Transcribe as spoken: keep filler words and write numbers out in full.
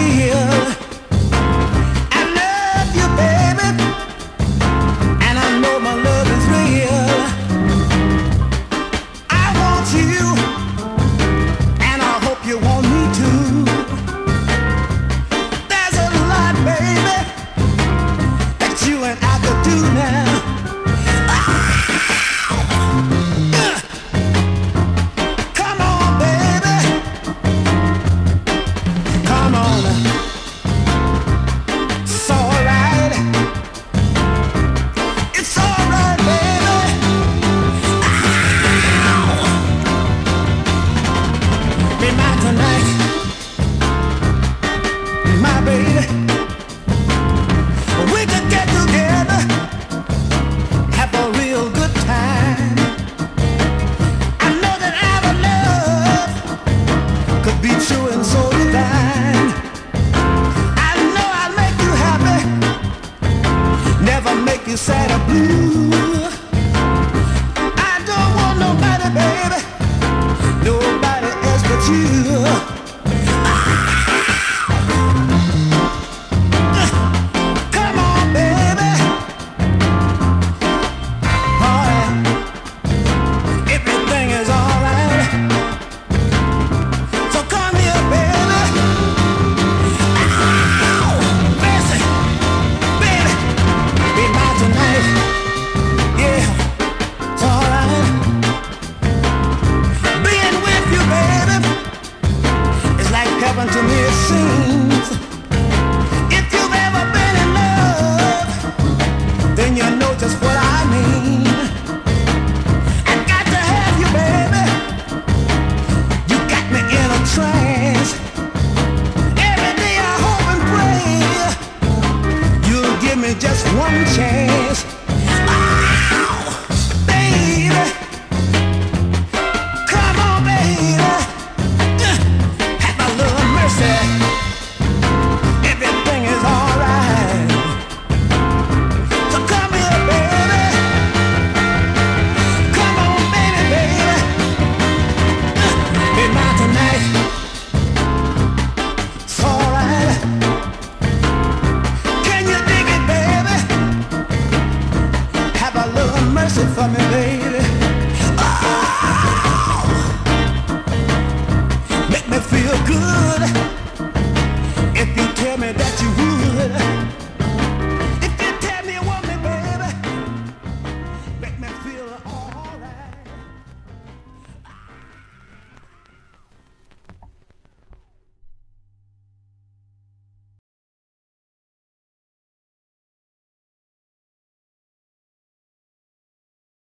real. I love you, baby, and I know my love is real. I want you, and I hope you want me too. There's a lot, baby, that you and I could do now. You sad or blue. I don't want nobody, baby, nobody else but you. Come on, baby. Oh, yeah. Everything is alright. So come here, baby. Ow! Listen, baby, be mine tonight. Yeah, it's alright. Being with you, baby, is like heaven to me, it seems. If you've ever been in love, then you know just what I mean. I got to have you, baby. You got me in a trance. Every day I hope and pray you'll give me just one chance.